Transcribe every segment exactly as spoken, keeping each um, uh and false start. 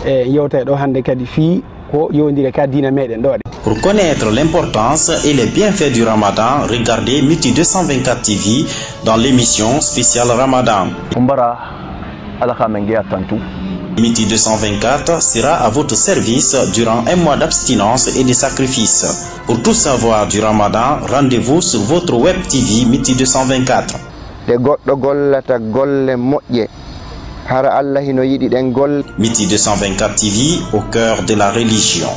e yewte ɗo hande kadi fi ko yowndire ka dina meɗen ɗo. Pour connaître l'importance et les bienfaits du Ramadan, regardez Miti deux cent vingt-quatre T V dans l'émission spéciale Ramadan. Miti deux cent vingt-quatre sera à votre service durant un mois d'abstinence et de sacrifice. Pour tout savoir du Ramadan, rendez-vous sur votre web T V Miti deux cent vingt-quatre. Miti deux cent vingt-quatre T V au cœur de la religion.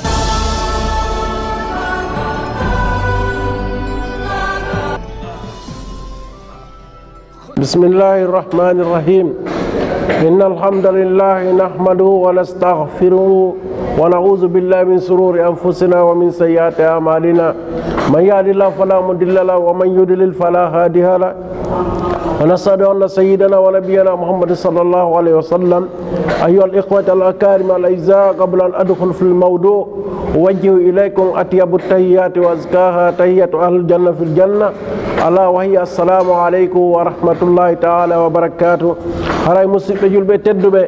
Bismillahirrahmanirrahim. Innal hamdalillah nahmaduhu wa nastaghfiruhu wa na'udzu billahi min shururi anfusina wa min sayyiati a'malina. Man yahdihillahu fala mudilla lahu wa man yudlil fala hadiya lahu. ونشهد أن سيدنا ونبينا محمد صلى الله عليه وسلم. أيها الإخوة الأكارم الأعزاء، قبل أن أدخل في الموضوع أوجه إليكم أطيب التحيات وأزكاها تحية أهل الجنة في الجنة، ألا وهي السلام عليكم ورحمة الله تعالى وبركاته. هراي مسيب جلبة تدبة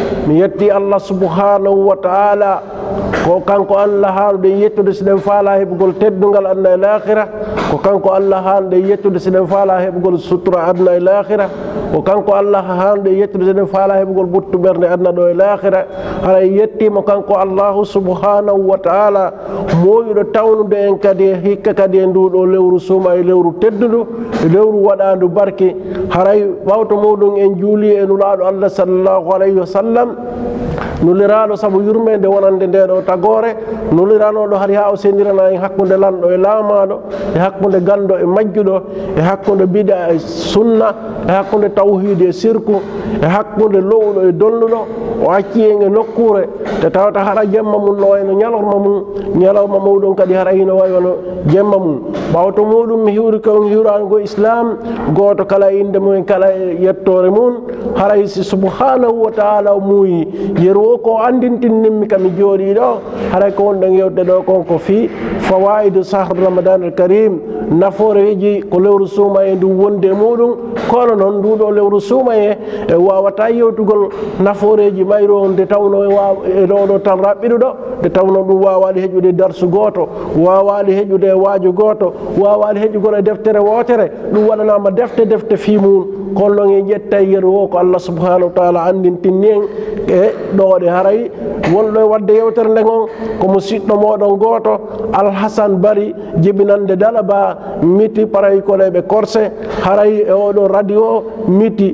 ميتي الله سبحانه وتعالى ko kanko Allah haanude yettude siɗen faala heɓugol teddungal aduna e l'aakhira, ko kanko Allah haanude yettude siɗen faala heɓugol sutura aduna e l'aakhira, ko kanko Allah haanude yettude siɗen faala heɓugol ɓuttu ɓernde aduna ɗo e l'aakhira. hara yettima kanko Allahu subhanahu wa ta'ala moƴuɗo tawnude en kadi e hikka kadi e nduɗo lewru suuma e lewru teddudu e lewru waɗandu barke. haray ɓawto muɗum en juuli e nulaɗo Allah sallallahu alayhi wa sallam, nuliraɗo saabu yurmede wonande nde ɗo tagore, nuliranoɗo hari ha o sendirana en hakkude lanɗo e laamaɗo, e hakkude gando e majjuɗo, e hakkude bida e sunna, e hakkude tawhide e sirku, e hakkude lowɗo e dolluɗo. o acci en e nokkure te tawata hara jemma mum no wayno ñalorma mum, ñalawma muɗum kadi hara hino wayi wono jemma mum. ɓawto muɗum mi hiwri kon hiwranigo islam goto kala e inde mumen, kala e yettore mum. haray si subhanahu wa ta'ala o muuyi yeru o ko andintinnimmi kami jooɗi ɗo, haray ko wonɗon yewde ɗo kon ko fi fawaidu sahru ramadan al karim, naforeji ko lewru suuma e ndum wonde muɗum. kono noon nduɗo lewru suuma e e wawata yewtugol naforeji mayro nde tawno e ɗoɗo tan raɓɓiɗuɗo, nde tawno ɗum wawaɗi heƴude darsu goto, wawaɗi heƴude e waajo goto, wawaɗi heƴugol e deftere wotere, ɗum waɗanama defte defte fi mum. kono noon en ƴettay yeru o ko Allah subhanahu wa ta'ala andintinni en e ɗoɗe. haray wonɗo e wadde yewtere nde gon ko musidɗo moɗon goto Alhasan Bari jibinande Dalaba Miti paray koleɓe Korse. haray e oɗo radio Miti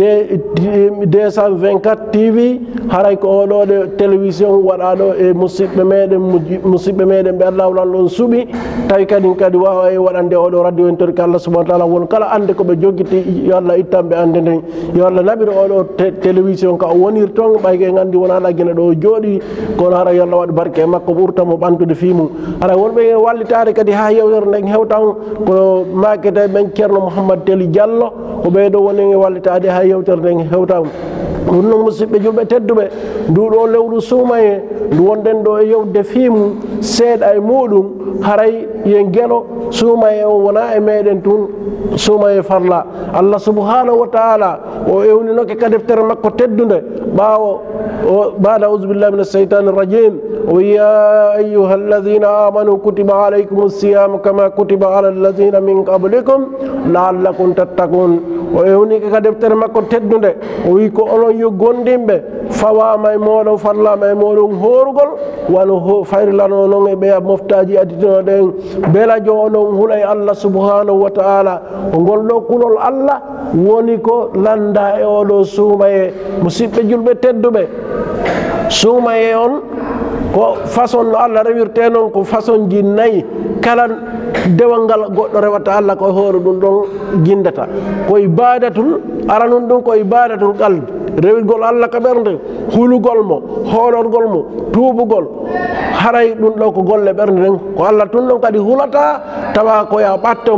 deux cent vingt-quatre T V, haray ko oɗoɗe télévision waɗaɗo e musidɓe meɗen musidɓe meɗen ɓe Allah lan ɗon suuɓi, tawi kadi kadi wawa e waɗande oɗo radio en tori ko Allah subhanahu wa ta'ala won kala ande koɓe joguiti yo Allah ittanɓe ande nden, yo Allah naɓiro oɗo télévision ka o wonir toon ɓayke en andi wona ɗaggine ɗo o jooɗi, kono hara yo Allah waɗi barke e makko ɓurtamo ɓantude fimum. hara wonɓe wallitade kadi ha yewtere nden hewtan ko makete ɓen ceerno Mouhammad Teli Diallo, ko ɓeyɗo woni e wallitade ha yewtere nden hewtan. ɗum noon musidɓe julɓe tedduɓe, nduɗo lewru suuma e ndu wonɗen ɗo e yewde fimu seeɗa e muɗum, haray yen guelo suuma e o wona e meɗen tun suuma e farla. Allah subhanahu wa ta'ala o ewninoke ka deftere makko teddude ɓawo o bada auzu billahi min asheytani rajim o ya ayuha alladina amanu kutiba alaykum siyamu kama kutiba ala alladina min qablikum laallakum tattakun. o ewnike ka deftere makko teddude o wi ko onon yo gondimɓe fawama e moɗon farlama e moɗon horugol wano fayrlano noon e ɓeya moftaji additinoɗen belajo onon huula e Allah subhanahu wa ta'ala. o ngol ɗo kulol Allah woni ko landa e oɗo suuma e musidɓe julɓe tedduɓe. suuma e on ko façon no Allah rewirte noon ko façon ji nayyi. kala dewal ngal goɗɗo rewata Allah ko hoore ɗum ɗon guindata ko ibadatul ara nun ɗum ko ibadatul qalbi, rewigol Allah ka ɓernde, hulugol mo, hoolorgol mo, tuubugol. haray ɗum ɗo ko golle ɓernde nden ko Allah tun ɗon kadi hulata tawa ko ya ɓatto mo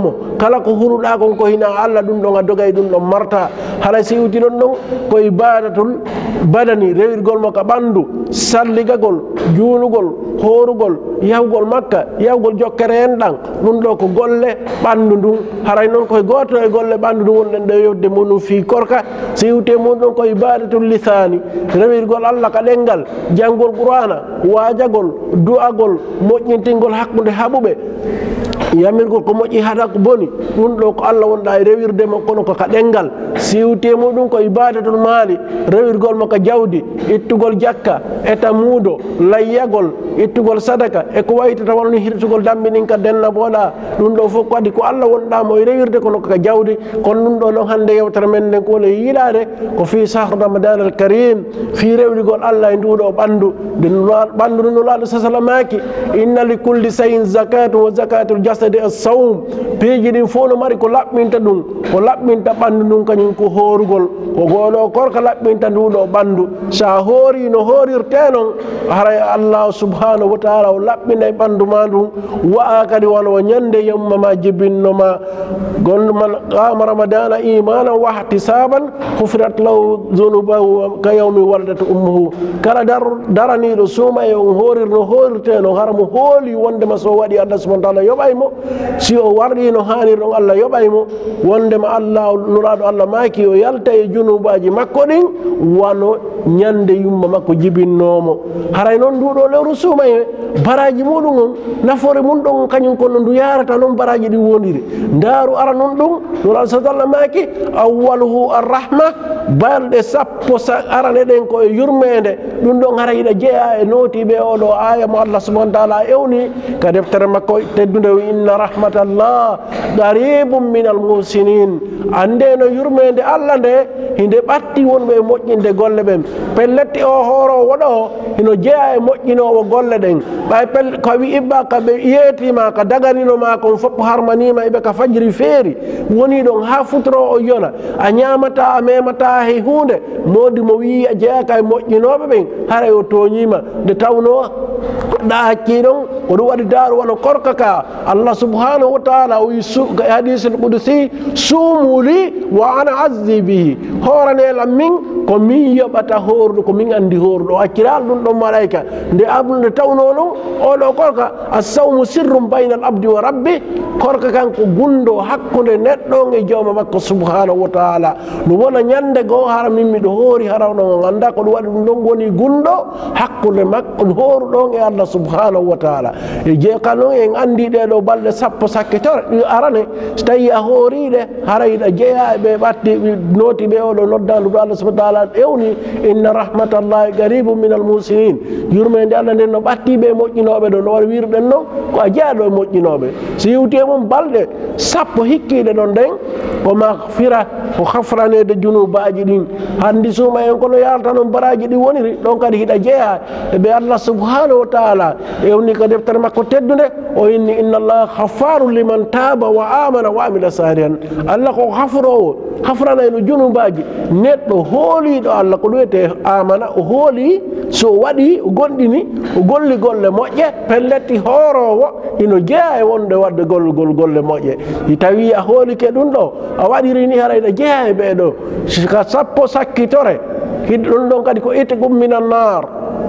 kala ko huruɗa kon ko hina Allah ɗum ɗon a dogay ɗum ɗon marta haray si iwti ɗon ɗon ko ibadatul badani rewirgol mo ka ɓandu salligagol juulugol horugol yahugol makka yahugol jokkere en ɗan ɗum ɗo ko golle ɓandu ndun haray noon koye goto e golle ɓandu ndun wonɗen ɗo yodde muɗum fi korka si iwte muɗum ko ibadatul lisani rewirgol Allah ka ɗengal janngol qur'ana waajagol du'agol moƴƴintingol hakkude haɓuɓe yamirgol ko moƴƴi haɗa ko boni ɗum ɗo ko Allah wonɗa e rewirde mo kono ko ka ɗengal siwte muɗum ko ibadatul maali rewirgol mo ka jawdi ittugol jakka eta muudo layyagol ittugol sadaka e ko waytata wonno hirtugol dambinin ka denna boɗa ɗum ɗo fof ko adi ko Allah wonɗamo e rewirde kono ko ka jawdi kono ɗum ɗo noon hannde yewtere men nden ko le yiiɗade ko fi sahre ramadan al karim fi rewrigol Allah e nduɗo ɓandu nde ɓandu ndu nulaɗo sasalamaki inna li kulli sayin zakatu wa zakatul jasadi as-sawm peeji ɗin fof no mari ko laɓɓinta ɗum ko laɓɓinta ɓandu ndun kañum ko horugol ko goɗo korka laɓɓinta nduɗo ɓandu sa hoori no horirte noon haray Allah subhanahu wa taala o laɓɓina e ɓandu ma ɗum wa'a kadi wona o ñande yemma ma jibinnoma gonɗo man qama ramadana imanan wa ihtisaban hufirat lahu zunubahu ka yawmi waladatu ummuhu kala daraniɗo suuma e on horir no horirte no hara mo hooli wondema so waɗi Allah subhanahu wa taala yoɓaymo si o warɗi no hanir ɗon Allah yoɓaymo wondema Allah nuraɗo Allah maki o yalta e junubaji makko ɗin wano ñande yumma makko jibinnomo haray noon nduɗo lewru suuma e baraji muɗum on nafoore mum ɗon kañum kono ndu yarata noon baraji ɗi woniri ndaaru ara noon ɗum nuraɗo sa Allah maki awwaluhu arrahma balɗe sappo arane ɗen ko e yurmede ɗum ɗon hara yiɗa jeeya e nootiɓe oɗo aya mo Allah subhanahu wa taala ewni ka deftere makko teddude inna rahmatallah qaribum min al muhsinin ande no yurmede Allah nde hinde ɓatti wonɓe e moƴƴinde golle ɓen pelletti o hooro woɗo o hino jeeya e moƴƴinowo golle ɗen ɓay pel ko wi ibba ka ɓe yeetima ka daganinoma kon fof harmanima eɓe ka fajiri feeri woni ɗon ha futoro o yona a ñamata a memata hay hunde modi mo wi a jeeyaka e moƴƴinoɓe ɓen haray o toñima nde tawno ɗa hakki ɗon ko ɗum waɗi daaru wona korka ka Allah subhanahu wa taala o wi hadisul qudusi sumuli wa ana azzi bihi horanelam min ko min yoɓata horɗo ko min andi horɗo acciral ɗum ɗon malaika nde abnde tawno ɗon oɗo korka assawmu sirrum bayna al abdi wa rabbi korka kan ko gundo hakkude neɗɗo e jawma makko subhanahu wa taala no wona ñande goo hara min miɗo hoori harawno o anda ko ɗum waɗi ɗum ɗon woni gundo hakkude makko horuɗon e Allah subhanahu wa taala e jeeka noon en andi ɗeɗo balɗe sappo sakkitore ɗi arane so tawi a hooriɗe hara yiɗa jeeya ɓe ɓatti nootiɓe oɗo noddandu ɗo Allah subhanahu wa taala ewni inna rahmatallahi qaribum min al muhsinin yurmede Allah nden no ɓattiɓe e moƴƴinoɓe ɗo no waɗa wirɗen noon ko a jeeyaɗo e moƴƴinoɓe so yewti e mum balɗe sappo hikkiɗe ɗon ɗen ko mahfira ko hafranede junubaji ɗin handi suuma en kono yalta noon baraji ɗi woniri ɗon kadi hiɗa jeeya eɓe Allah subhanahu wa taala ewni ko deftere makko teddude o inni inna allaha haffaru liman taba wa amana wa amila salihan Allah ko hafrowo hafrana eno junubaji neɗɗo hooliɗo Allah ko ɗuyete amana o hooli so waɗi o gonɗini o golli golle moƴƴe pelletti hoorowo ino jeeya e wonde wadde gollugol golle moƴƴe i tawi a hoolike ɗum ɗo a waɗiri ni hara ina jeeya e ɓeɗo ka sappo sakkitore hiɗ ɗum ɗon kadi ko itqum minan nar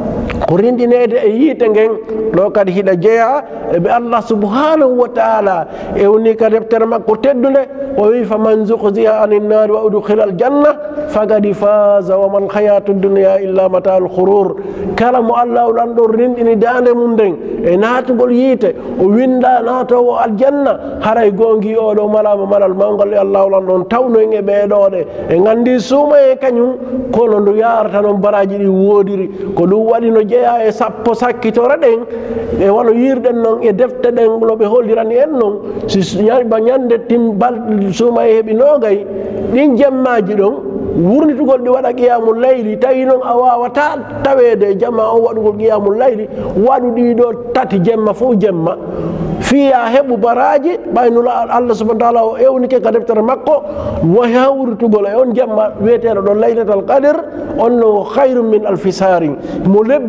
ko rinɗinede e yiite ngen ɗo kadi hiɗa jeeya eɓe Allah subhanahu wa taala ewni ka deftere makko teddude o wi fa man zuhziha anin nari wa udkhila al janna fagadi faza wa mal hayatu dunya illa mata al ghurur kala mo Allah ɗan ɗon rinɗini dande mum nden e naatugol yiite o winda naatowo aljanna haray gongi oɗo malama malal mawgal e Allah ɗan ɗon tawno en e ɓeɗoɗe e gandi suuma e kañum kono ndu yarata noon baraji ɗi wodiri ko ɗum waɗi no jeeya e sappo sakkitore ɗen e wono yirɗen noon e defte ɗen no ɓe hollirani en noon si ba ñande tim balɗe suuma e heeɓi nogay ɗin jemmaji ɗon wurnitugol ɗi waɗa qiyamul layli tawi noon a wawata tawede jamma on waɗugol qiyamul layli waɗu ɗiɗo tati jemma fof jemma fiya heɓu baraji ɓaynula Allah subhanahu wa taala o ewnike ka deftere makko wo hawritugol e on jamma wiyeteɗo ɗon laylatal qadr on no hayrum min alfi sarin mo lebbi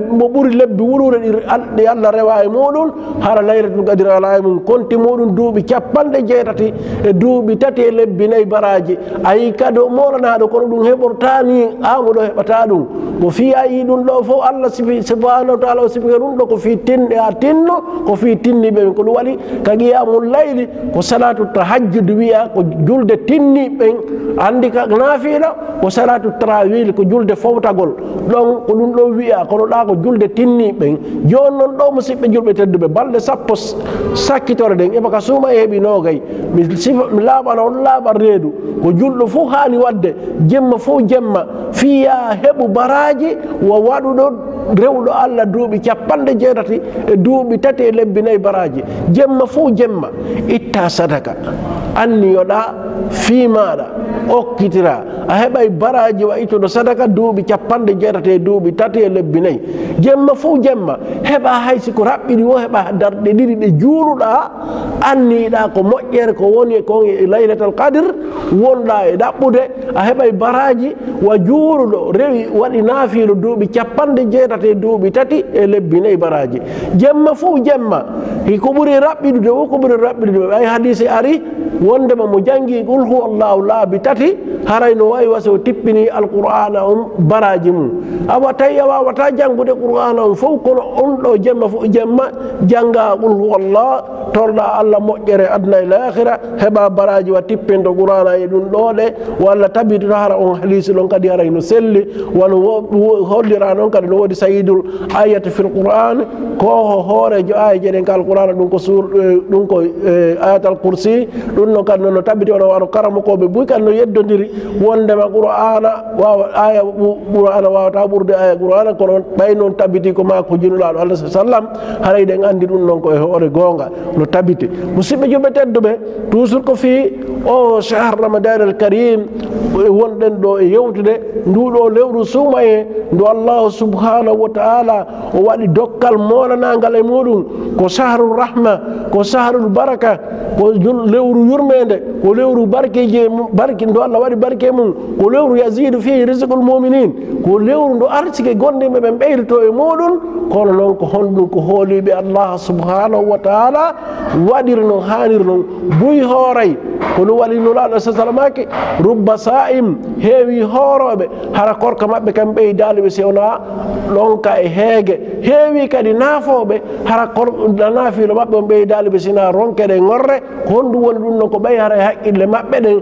mo ɓuri lebbi wuluure ɗi Allah rewa e muɗum hara laylatul qadri ala e mum konti muɗum duuɓi capanɗe jeetati e duuɓi tati e lebbi nayyi baraji ayi kado molanaɗo kono ɗum heɓortani amuɗo heɓata ɗum ko fi a yi ɗum ɗo fof Allah subhanahu wa taala o sifika ɗum ɗo ko fi tinɗe a tinno ko fi tinniɓe ko ɗum waɗi ka qiyamul layli ko salatu tahajjud wiya ko julde tinniɓen andi ka naafila ko salatu tarawil ko julde fowtagol ɗon ko ɗum ɗo wiya kono ɗa ko julde tinniɓen joni noon ɗo musidɓe julɓe tedduɓe balɗe sappo sakkitore ɗen eɓa ka suuma e heeɓi nogay mi laaɓana on laaɓa reedu ko julɗo fof haani wadde jemma fof jemma fiya heɓu baraji wo waɗuɗo rewɗo Allah duuɓi capanɗe jeetati e duuɓi tati e lebbi nayyi baraji jemma fof jemma itta sadaka anniyoɗa fii maɗa okkitira a heɓay baraji wa ittuɗo sadaka duuɓi capanɗe jeetati e duuɓi tati e lebbi nayyi jemma fof jemma heɓa haysi ko raɓɓiɗi wo heɓa darɗe ɗiɗi ɗe juuruɗa anniɗa ko moƴƴere ko woni kon e laylatul qadr wonɗa e ɗaɓɓude a heɓay baraji wa juuruɗo rewi waɗi naafiilo duuɓi capanɗe jeetati e duuɓi tati e lebbi nayyi baraji jemma fof jemma ko ɓuri raɓɓiɗude wo ko ɓuri raɓɓiɗude ay hadise ari wondema mo jangi qul huwa allahu laabi tati haray no wawi wasa o tippini alqur'ana um baraji mum awa tawi a wawata janggude qur'ana um fof kono on ɗo jemma fof jemma jangga qul huwa allah torɗa Allah moƴƴere aduna e lahira heɓa baraji wa tippinto qur'ana e ɗum ɗo ɗe walla tabito hara on hadisi ɗon kadi haray no selli wano hollira noon kadi no woodi sayidul ayati fil qur'an ko hoorejo aya jeɗen ka alqur'ana ɗum ko sur ɗum ko ayatal kursi ɗum noon kadi nono tabiti ono wano karamokoɓe buy kadi no yeddodiri wondema qur'ana wawa aya qur'ana wawata ɓurde aya qur'ana kono ɓay noon tabiti ko ma ko junulaɗo Allah sa sallam haray ɗen andi ɗum noon koye hoore gonga no tabiti musidɓe julɓe tedduɓe toujours ko fi o shahr ramadan al karim wonɗen ɗo e yewtude nduɗo lewru suuma e ndu allahu subhanahu wa taala o waɗi dokkal molanagal e muɗum ko shahrul rahma ko shahrul baraka ko lewru yurmede ko lewru barkeji barke ndo Allah waɗi barke mum ko lewru yazidu fihi rizqul muminin ko lewru ndo arsike gondiɓe ɓe ɓeydoto e muɗum kono noon ko honɗum ko hooliɓe Allah subhanahu wa taala waɗir no hanir noon buy hooray ko ɗum waɗi nulaɗo sa salamake rubba sa'im heewi hooroɓe hara korka mabɓe kam ɓeydaliɓe sewna ɗonka e heege heewi kadi naafoɓe hara naafilo mabɓe on ɓeydaliɓe sina ronkeɗe ngorre ko honɗum woni ɗum noon ko ɓay hara e haqqille mabɓe ɗen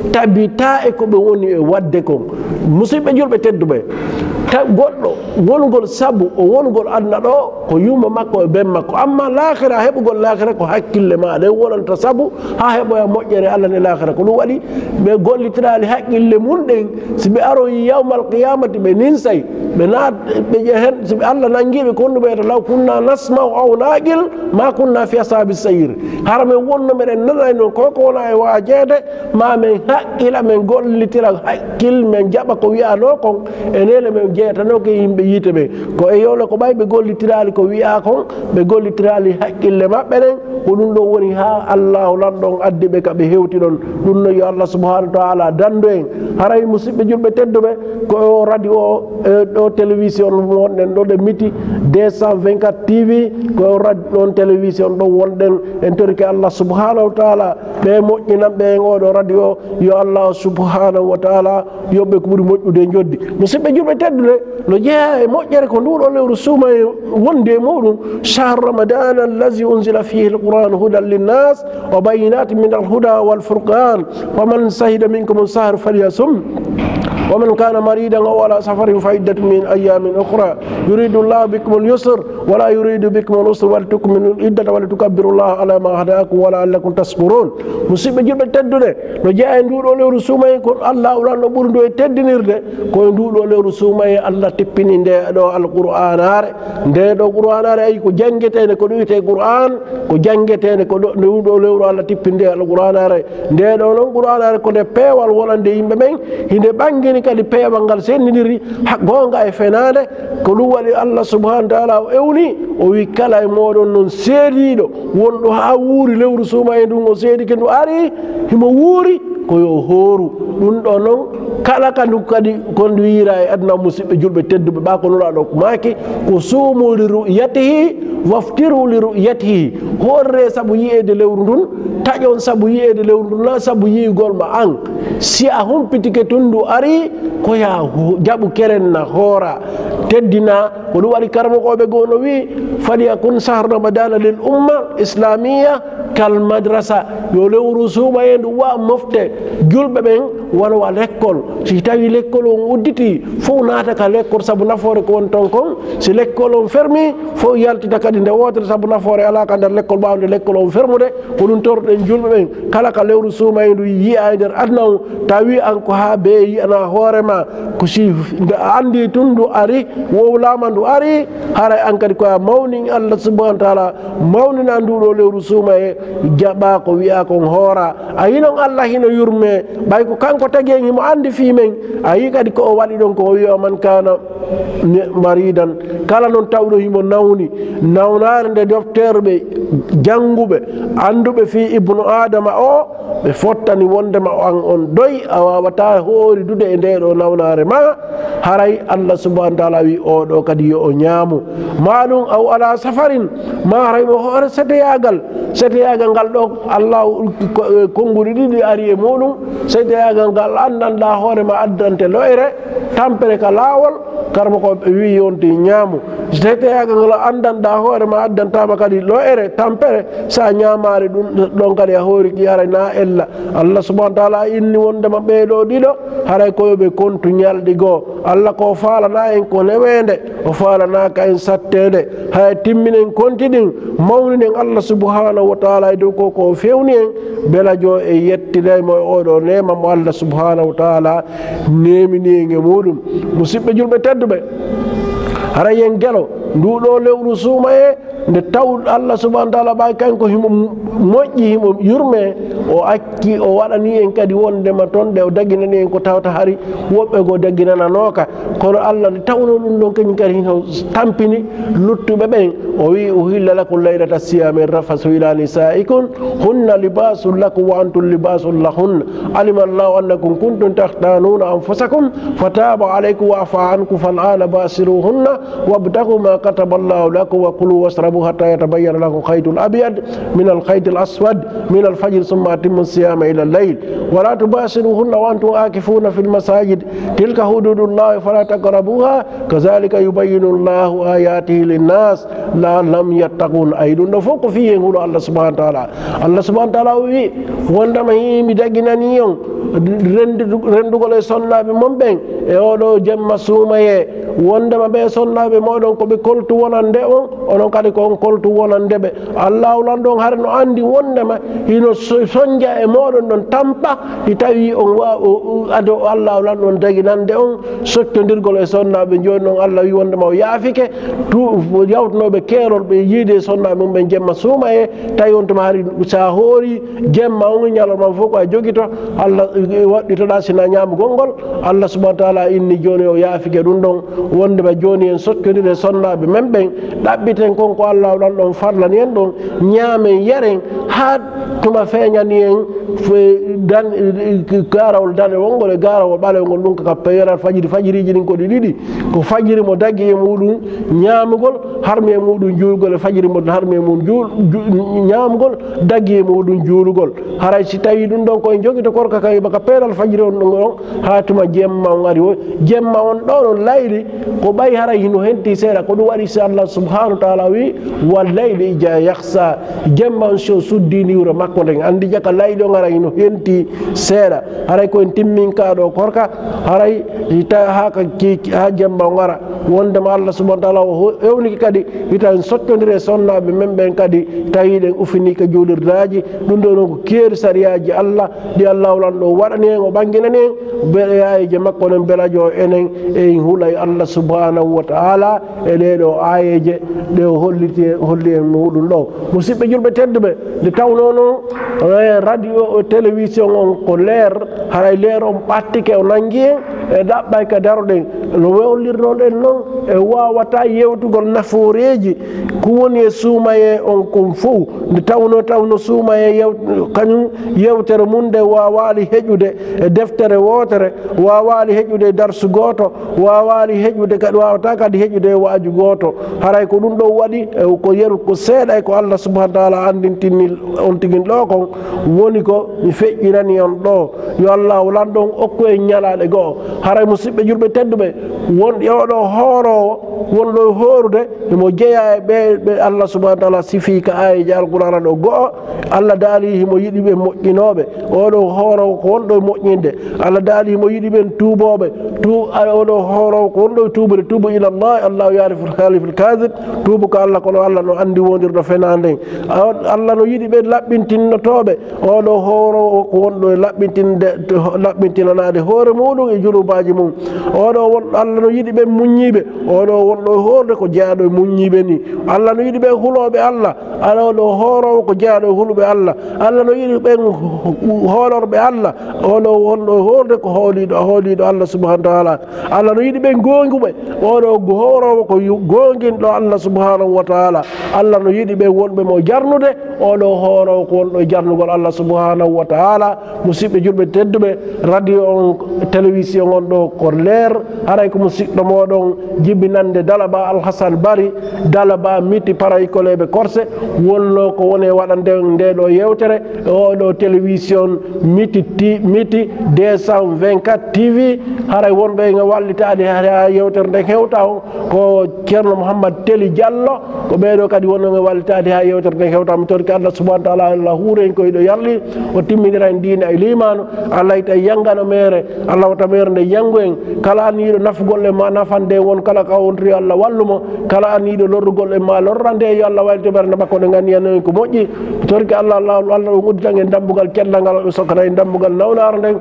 tabita e koɓe woni e wadde kon musidɓe julɓe tedduɓe goɗɗo wongol sabu o wongol aduna ɗo ko yumma makko e ben makko amma lahira heɓugol lahira ko hakkille maɗa e wonanta sabu ha heɓoya moƴƴere Allah ne lahira ko ɗum waɗi ɓe gollitirali haqqille mum ɗen si ɓe aroyi yawmal qiyamati ɓe ninsay ɓe naat ɓe ƴehen siɓe Allah nanguiɓe ko honɗum ɓeyta law kunna nasmau aw naqil ma kunna fi asabi sayir hara men wonno meɗen nanay noon koy ko wona e wajede ma men haqqila men gollitira haqqil men jaɓa ko wiyano kon e nele men jeeyatano ko yimɓe yiite ɓe ko e yowle ko ɓay ɓe gollitirali ko wiya kon ɓe gollitirali haqqille maɓɓe ɗen ko ɗum ɗo woni ha allahu lanɗon addi ɓe ka ɓe hewti ɗon ɗum no yo Allah subhanahu wa taala dandu en haray musidɓe julɓe tedduɓe ko o radio o ɗo télévision wonɗen ɗo ɗe miti deux cent vingt-quatre T V ko radio ɗon télévision ɗo wonɗen en torike Allah subhanahu wa taala ɓe moƴƴinanɓe en oɗo radio yo Allah subhanahu wa taala yoɓɓe ko ɓuuri moƴƴude joddi musidɓe julɓe tedduɗe no jeeya e moƴƴere ko nduɗo lewru suuma e wonde muɗum shahru ramadan allazi unzila fihi alquran hudan linnas wa bayinatin min alhuda walfurqan faman sahida minkum sahru falyasum ومن كان مريضا أو على سفر فعدة من أيام أخرى يريد الله بكم اليسر ولا يريد بكم العسر ولتكملوا العدة ولتكبروا الله على ما هداكم ولعلكم تشكرون musidɓe julɓe tedduɗe no jeeya e nduɗo lewru suumaye ko Allah ulanno ɓuri ndo e teddinirde koye nduɗo lewru suumaye Allah tippini nde ɗo alqur'anare nde ɗo qur'anare ayi ko janguetede ko ɗum wiyete qur'an ko janguetede ko nduɗo lewru Allah tippini nde alqur'anare nde ɗo noon qur'anare ko nde peewal wolande yimɓe ɓen hinde ɓangini kadi peewal ngal sennidiri gonga e fenade ko ɗum waɗi Allah subhanahu wa taala o ewni o wi kala e moɗon noon seediɗo wonɗo ha wuuri lewru suumaye ndun o seedi ke ndu ari himo wuuri koyo hooru ɗum ɗo noon kala kandu kadi kondu yira e aduna musidɓe julɓe tedduɓe ɓa ko nuraɗo maaki ko suumu li ru'yatihi waftiru li ru'yatihi horre sabu yiyede lewru ndun taƴon sabu yiyede lewru ndun na sabu yiyigol ma an si a humpitike tundu ari ko ya jaɓu kerenna hoora teddina ko ɗum waɗi karmokoɓe gono wi faliyakun sahar ramadana lil umma islamia kal madrasa yo lewru suuma e ndu wa mofte julɓe ɓen wona wa l'école si tawi l'école on udditi fof naata ka l'école saabu nafoore ko won ton kon si l'école on fermi fof yaltita kadi nde wotere saabu nafoore ala ka nder l'école ɓawde l'école on fermude ko ɗum torɗen julɓe ɓen kala ka lewru suuma e ndu yiya e nder aduna o tawi an ko ha be yiyana hoorema ko si nde andi tun ndu ari wowlama ndu ari haray an kadi koya mawni Allah subhanahu wa taala mawnina nduɗo lewru suuma e jaɓa ko wiya kon hoora a yi noon Allah hino yurme ɓay ko kanko tagi en himo andi fi men a yi kadi ko o waɗi ɗon ko o wiya man kana maridan kala noon tawɗo himo nawni nawnare nde docteur ɓe jannguɓe anduɓe fi ibnu adama o ɓe fottani wondema an on doyi a wawata hoori dude e ndeɗo nawnare ma haray Allah subhanahu wa taala wi oɗo kadi yo o ñaamu maɗum aw ala safarin ma haray mo hoore seteyagal seteyagal ngal ɗo Allah konnguli ɗiɗi ari e muɗum seteyagal ngal andanɗa hoorema addante loyre tampere ka laawol karmo ko ɓe wi yonti ñaamu seteyagal ngal andanɗa hoorema addantama kadi loyre tampere sa ñamari ɗum ɗon kadi a hooriki haray na ella Allah subhanahu wa taala inni wondema ɓeeɗo ɗiɗo haray koyoɓe kontu ñalɗi goo Allah ko falana en ko newede o falanaka en sattede hay timminen kontiɗin mawninen Allah subhanahu wa taala e dow ko ko fewni en belajo e yettinaymo e oɗo nema mo Allah subhanahu wa taala nemini en e muɗum musidɓe julɓe tedduɓe haray en gelo nduɗo lewru suuma e nde taw Allah subhanahu wa taala ɓay kanko himo moƴƴi himo yurme o acci o waɗani en kadi wondema toon ɗe o daginani en ko tawta hari woɓɓe go daginananoka kono Allah nde tawno ɗum ɗon kañum kadi hino tampini luttuɓe ɓen o wi uhilla lakum laylata siyami rafasu ila nisaikum hunna libasun lakum wa antum libasun lahunna alima allahu annakum kuntum tahtanuna anfusakum fataba alaykum wa afa ankum fal'ana basiruhunna wabtagu ma kataba allahu lakum wa kulu wasrabu hatta yatabayyana lakum khaytul abyad min al khaytil aswad min al fajr thumma atimmu siyama ila al-layl wa la tubashiruhunna wa antum akifuna fil masajid tilka hududullahi fala taqrabuha kadhalika yubayyinu allahu ayatihi lin-nas la'allahum yattaqun ay ɗum ɗo fof ko fi hen huuɗo Allah subhanahu wa taala Allah subhanahu wa taala wi wondema yimi daginani on rendugol e sonnaɓe mon ɓen e oɗo jemma suumaye wondema ɓe sonnaɓe moɗon koɓe koltu wonande on onon kadi ko on koltu wonande ɓe Allah ulan ɗon hare no andi wondema hino soñdia e moɗon ɗon tampa i tawi on wa ado Allah ulan ɗon daginande on soccodirgol e sonnaɓe joni noon Allah wi wondema o yaafike tu yawtanoɓe keerol ɓe yiide e sonnaɓe mum ɓe jemma suumaye tawi on tuma hari sa hoori jemma on ñalorma fof ko a jogito Allah waɗɗitoɗa sina ñamugol ngol Allah subhanahu wa taala inni joni o yaafike ɗum ɗon wondema joni en soccodire sonnaɓe men ɓen ɗaɓɓiten kon ko Allah ɗon ɗon farlani en ɗon ñaamen yaren ha tuma feeñani en dan garawol dane wongol e garawol ɓalewgol ɗum kaka peyorat fajiri fajiriji ɗin koɗi ɗiɗi ko fajiri mo dagui e muɗum ñamugol harmi e muɗum juulgol e fajiri mo harmi e mum ñamugol dagui e muɗum juulugol haray si tawi ɗum ɗon koye joguito korka kay baka peeral fajiri on ɗon on ha tuma jemma on ari o jemma on ɗon on layli ko ɓay haray hino henti seeɗa ko ɗum waɗi si Allah subhanahu wa taala wi wallayli ija yahsa jemma on so suddiniwro makko nden andi jaka layli on haray hino henti seeɗa haray koyen timmin kaɗo korka haray ta haka ha jemma on ara wondema Allah subhanahu wa taala o ewniki kadi hitan sottodire sonnaɓe men ɓen kadi tawiɗen ufinika juulirdaji ɗum ɗo noon ko keeri sariyaji Allah ɗi Allah ulan ɗo waɗani en o ɓanginani en beɗe yayeje makko nen belajo enen e huulay Allah subhanahu wa taala e ɗeɗo ayeje ɗe holliti holli en muɗum ɗo musidɓe julɓe tedduɓe nde tawno noon radio télévision on ko leer haray leer on ɓattike o nangui en e ɗaɓɓay ka daroɗen no wewlirnoɗen noon e wawata yewtugol nafooreji ko woni e suumaye on kon fof nde tawno tawno suumaye yew kañum yewtere mum nde wawali heƴude e deftere wotere, wawali heƴude e darsu goto, wawali heƴude kadi wawata kadi heƴude e waaju goto. haray ko ɗum ɗo waɗi ko yeru ko seeɗa e ko Allah subhanahu wa taala andintinni on tigin ɗo kon woni ko mi feƴƴirani on ɗo yo Allah lanɗon okku e ñalaɗe goho. haray musidɓe julɓe tedduɓe won oɗo hoorowo wonɗo horude imo jeeya e ɓe ɓe Allah subhanahu wa taala sifi ka ayiji alqur'ana ɗo goho Allah daali himo yiɗi ɓe moƴƴinoɓe. oɗo hoorowo ko wonɗo e moƴƴinde Allah daali himo yiɗi ɓen tuuboɓe tu oɗo hoorowo ko wonɗo e tuubude tuubu ilallah allahu yarifu lhaliful kadib tuubu ko Allah kono Allah no andi wondirɗo fenande Allah no yiɗi ɓe laɓɓintinnotoɓe. oɗo hoorowo ko wonɗo e laɓɓintinde laɓɓintinanade hoore muɗum e junubaji mum. oɗo won Allah no yiɗi ɓe muññiɓe oɗo wonɗo e hoorde ko jeeyaɗo e muññiɓe ni. Allah no yiɗi ɓe huloɓe Allah ala oɗo hoorowo ko jeeyaɗo e huluɓe Allah. Allah no yiɗi ɓen hoolorɓe Allah oɗo wonɗo e hoorde ko hooliɗo hooliɗo Allah subhanahu wa taala. Allah no yiɗi ɓen gonguɓe oɗo hoorowo ko gonguinɗo Allah subhanahu wa taala. Allah no yiɗi ɓen wonɓe mo jarnude oɗo hoorowo ko wonɗo e jarnugol Allah subhanahu wa taala. musidɓe julɓe tedduɓe radio on télévision on ɗo ko leer haray ko musidɗo moɗon jibbinande Dalaba Alhassane Bari Dalaba miti paraikoleɓe korse wonno ko woni waɗande nde ɗo yewtere oɗo télévision miti miti deux cent vingt-quatre T V. haray wonɓe nga wallitade ha yewtere nde hewta on ko ceerno Mouhammad Teli Diallo ko ɓeɗo kadi wonno nga wallitade ha yewtere nde hewta. mi torki Allah subhanahu wa taala Allah huuren koyɗo yarli o timminira en diine e limanu. Allah ita yangano mere Allah wata mere nde yangu en kala aniɗo nafugolle ma nafande won kala ka wontiri Allah wallumo kala aniɗo lorrugol e ma lorrande yo Allah waylito ɓernde makko nde ganiyanoen ko moƴƴi. mi torki Allah Allah Allah o udditan en dambugal cellal ngal o sokata e dambugal nawnaro nden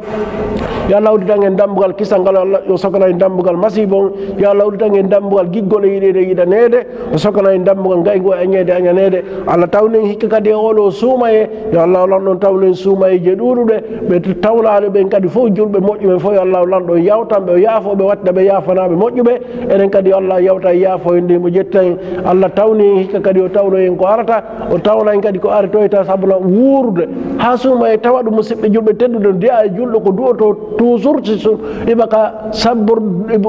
yo Allah udditan en dambugal kisal ngal Allah o sokata e dambugal masibo on yo Allah udditan en dambugal giggol e yiɗede yiɗanede o sokata e dambugal gaygo e añede añanede. Allah tawnen hikka kadi e oɗo suumaye yo Allah lanɗon tawnen suumayeje ɗuɗuɗe ɓe tawlaɗe ɓen kadi fof julɓe moƴƴuɓe fof yo Allah lanɗon yawtanɓe o yaafoɓe watta ɓe yafanaɓe moƴƴuɓe. enen kadi Allah yawta e yaafoye nde mo jettaen Allah tawni hikka kadi o tawno en ko arata o tawna en kadi ko aretoyta sabuna wuurde ha suumaye tawa ɗum musidɓe julɓe teddude ndiya e julɗo ko duwoto toujours si ɗiɓa ka sabbor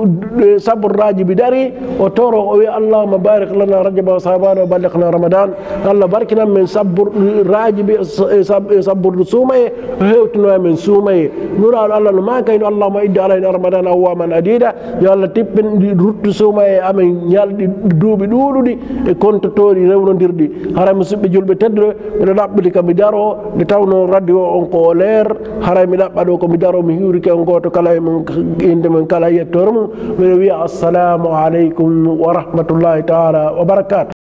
sabborraji bi dari o toro o wi allahuma barik lana rajaba wa sabana wa ballighna ramadan. Allah barkinan men sabborraji bi sabbordu suumaye o hewtino men suumaye nuraɗo Allah no makayno allahuma idde alayna ramadan awwaman adida yo Allah tippin ruttu suumaye amen ñalɗi duuɓi ɗuuɗuɗi e kontotori rewnodirɗi. haray musidɓe julɓe tedduɗe miɗo ɗaɓɓiti ka mi daro nde tawno radio on ko leer haray mi ɗaɓɓa ɗo komi daro mi hiwrike on goto kala e mum inde men kala yettore mum miɗo wiya assalamu aleykum wa rahmatullahi taala wa barakatu.